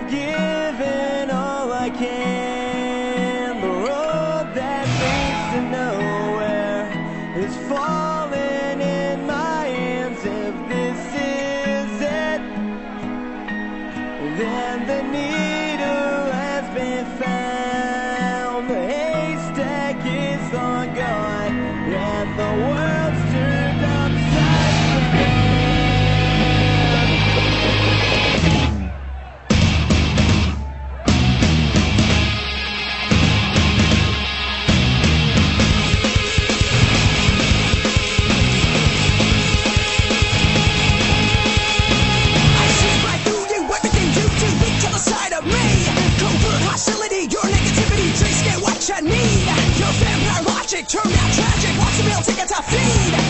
giving all I can. The road that leads to nowhere is falling in my hands. If this is it, then the needle has been found. The haystack is long gone, and the world's turned upside down. Your vampire logic turned out tragic. Lots of meal tickets I feed.